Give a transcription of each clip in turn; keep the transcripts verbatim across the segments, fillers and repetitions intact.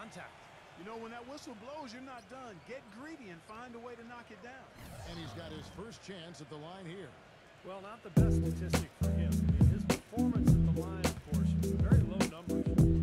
contact. You know, when that whistle blows, you're not done. Get greedy and find a way to knock it down. And he's got his first chance at the line here. Well, not the best statistic for him. I mean, his performance at the line, of course, was very low numbers.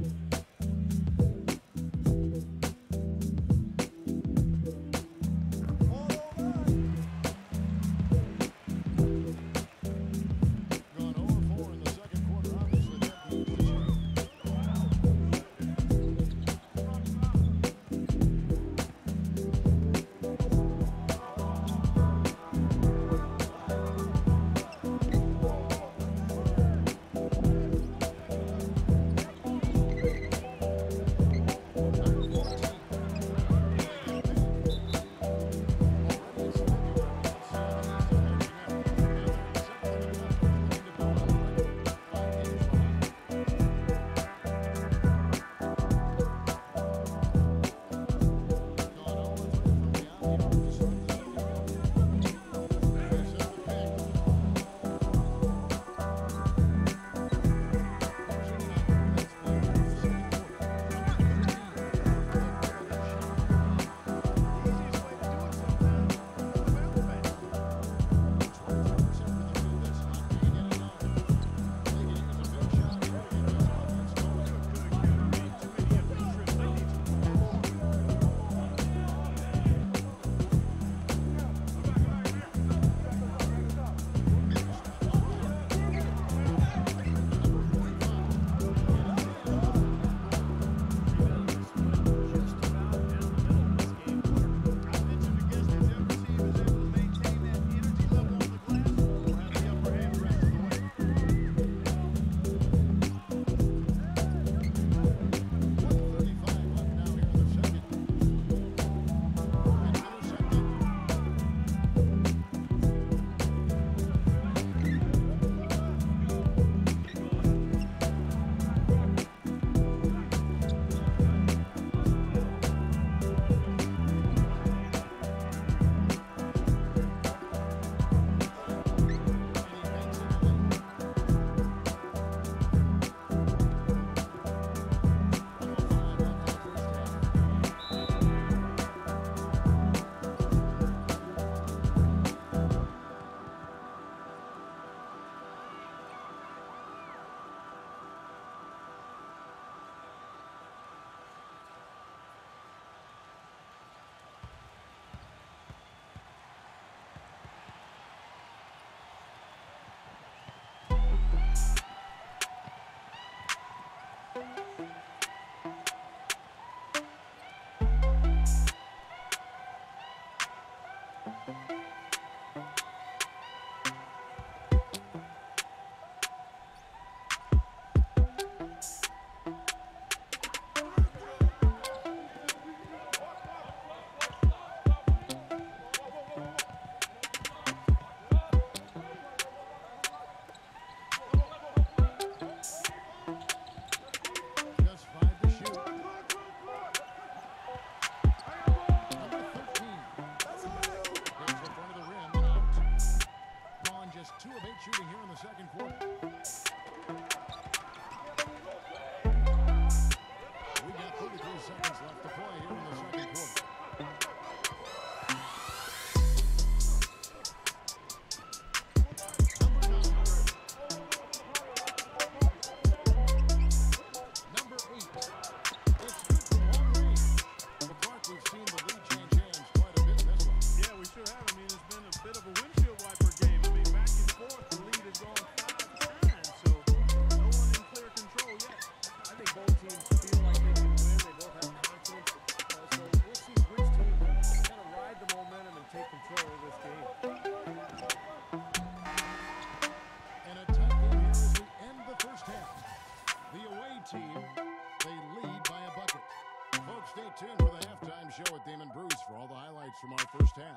From our first half.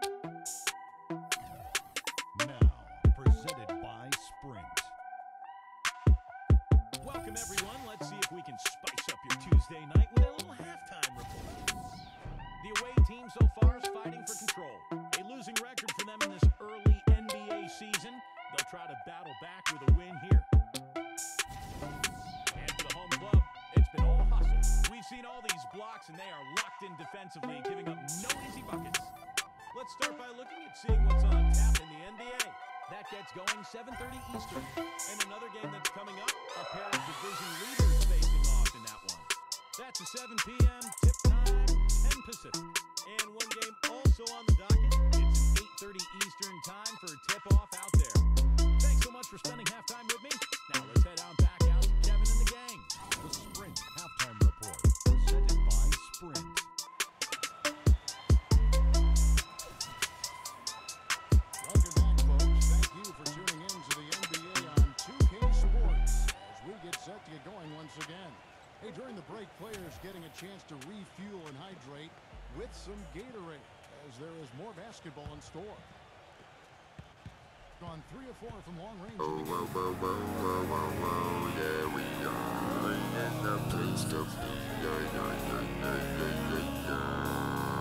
Now, presented by Sprint. Welcome, everyone. Let's see if we can spice up your Tuesday night with a little halftime report. The away team so far is fighting for control. A losing record for them in this early N B A season. They'll try to battle back with a win here. And for the home club, it's been all hustle. We've seen all these and they are locked in defensively, giving up no easy buckets. Let's start by looking at seeing what's on tap in the N B A. That gets going seven thirty Eastern. And another game that's coming up, a pair of division leaders facing off in that one. That's a seven p m tip time, ten Pacific. And one game also on the docket. It's eight thirty Eastern time for a tip-off out there. Thanks so much for spending halftime with me. Now let's head on back out to Kevin and the gang. The Sprint Halftime Report, presented by Sprint. Welcome back, folks. Thank you for tuning in to the N B A on two K Sports as we get set to get going once again. Hey, during the break, players getting a chance to refuel and hydrate with some Gatorade as there is more basketball in store. Gone three or four from long range. Oh, whoa, whoa, whoa, whoa, whoa, whoa, there we are in the place to be. Yeah, yeah, yeah, yeah, yeah, yeah, yeah.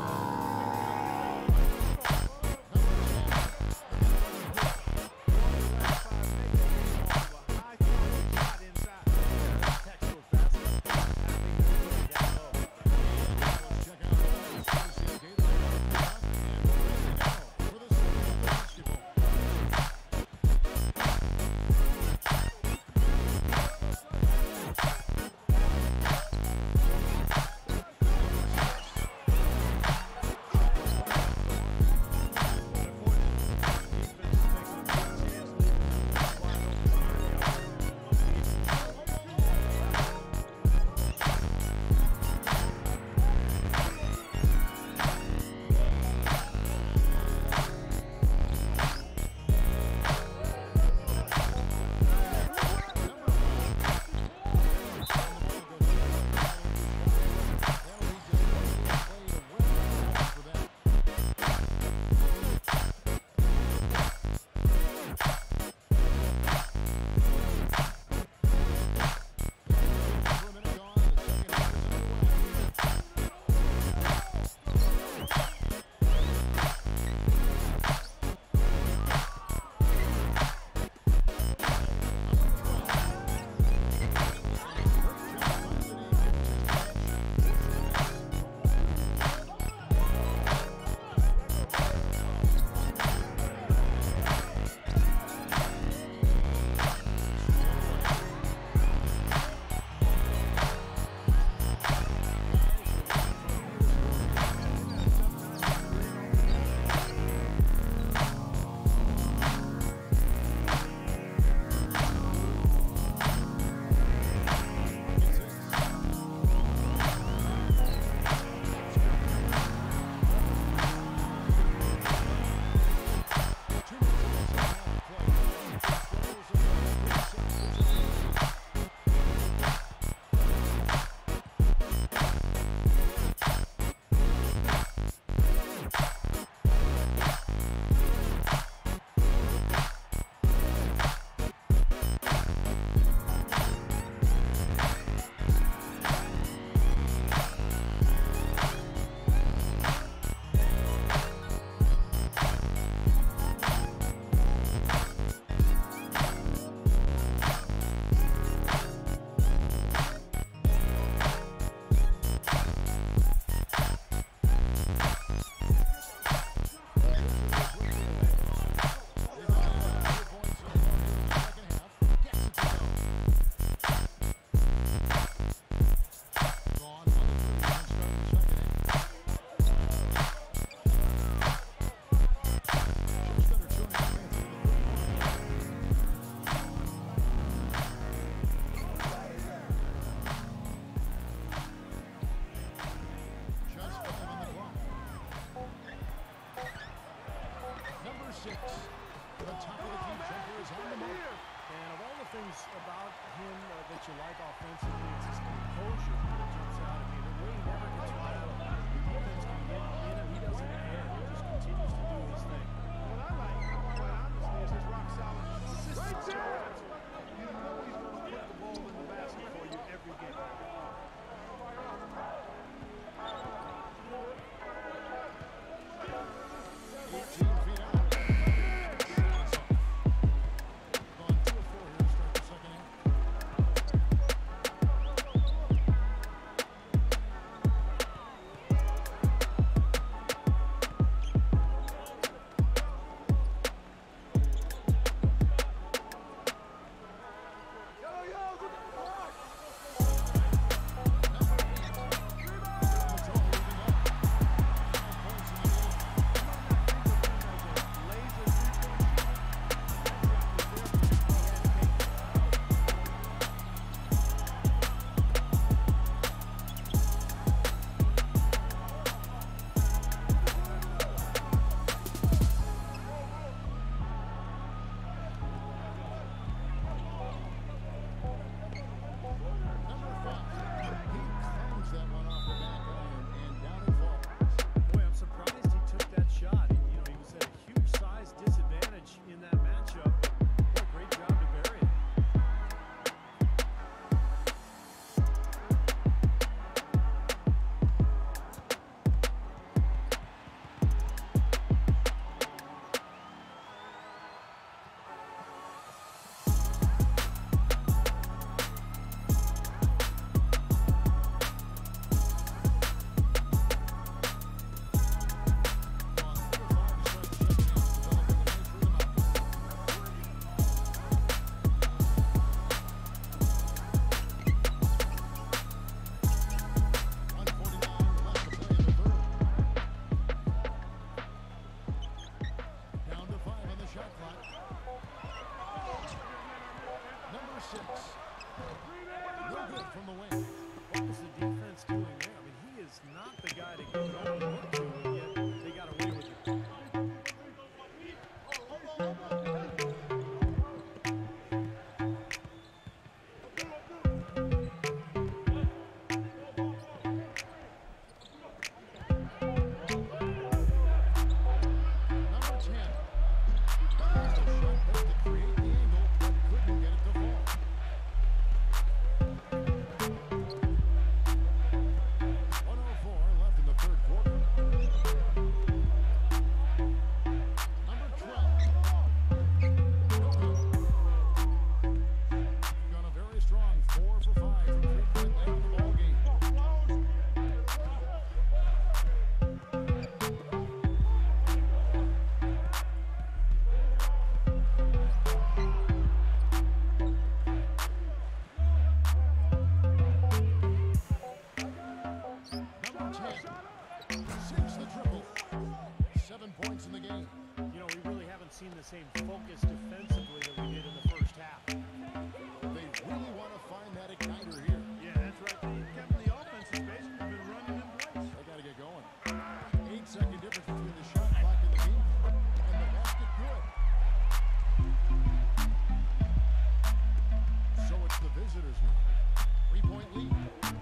about him uh, that you like offensively? It's his composure that jumps out. I mean, the way he never gets riled. The defense can get in him. He doesn't care. He just continues to do his thing. What I like, quite honestly, is his rock solid consistency. You know he's going to put the ball in the basket for you every game. eighteen feet out. Gone two of four here to start the second half. seen the same focus defensively that we did in the first half. They really want to find that igniter here. Yeah, that's right. Kevin, the offense has basically been running in place. They got to get going. Eight-second difference between the shot clock and the game, and the basket good. So it's the visitors now. Three-point lead.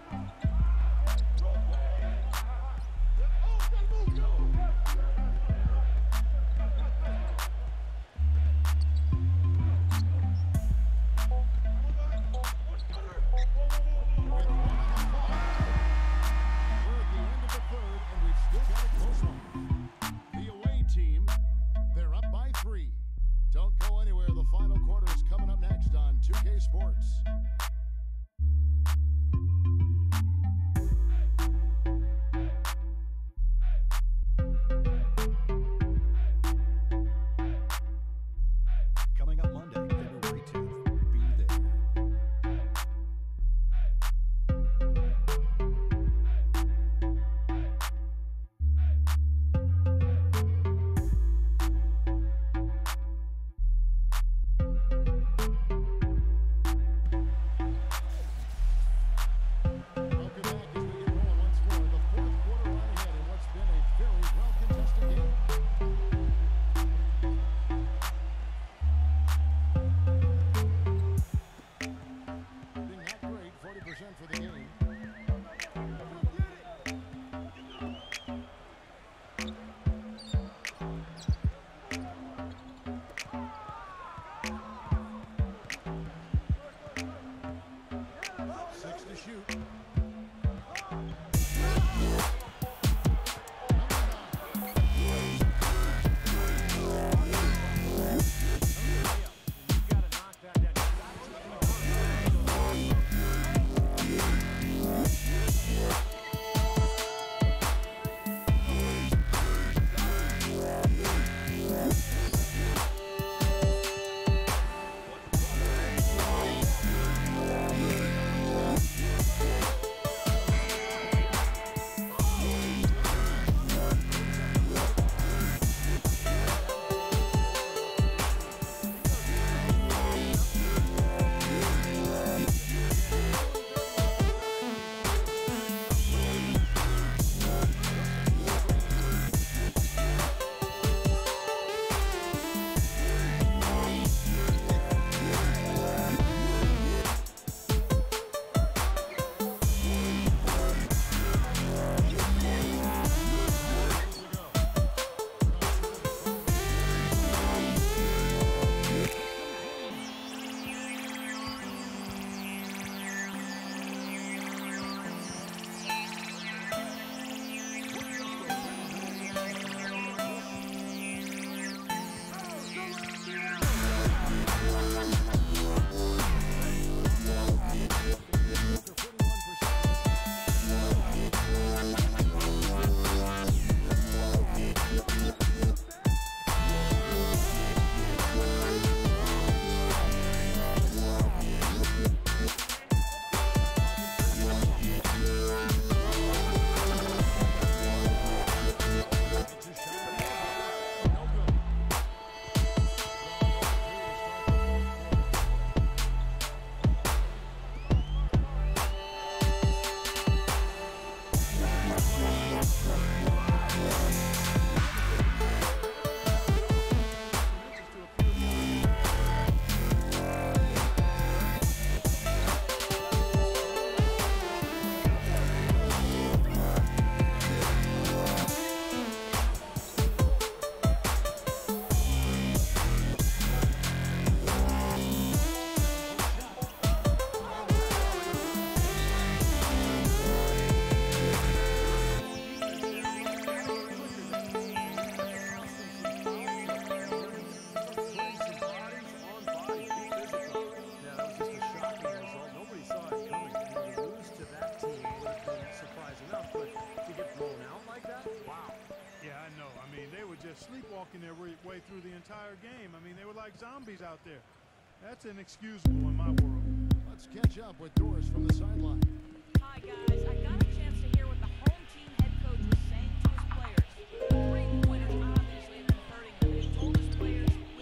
sleepwalking their way through the entire game. I mean, they were like zombies out there. That's inexcusable in my world. Let's catch up with Doris from the sideline. Hi, guys. I got a chance to hear what the home team head coach was saying to his players. Three pointers obviously have been hurting them. He told his players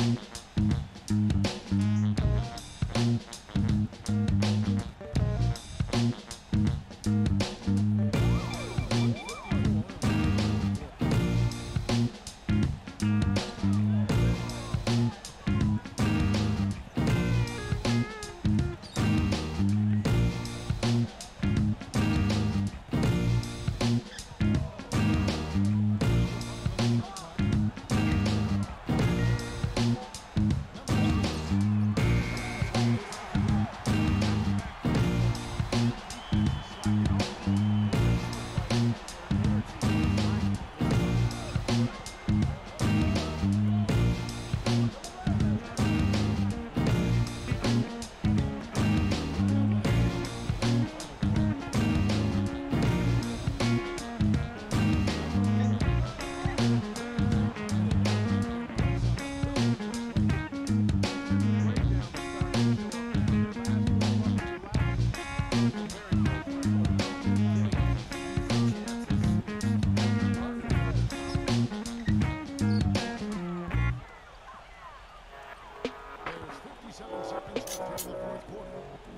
fifty-seven seconds left here in the fourth quarter.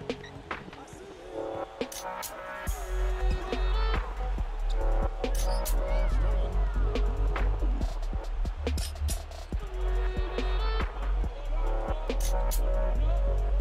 Ball stolen.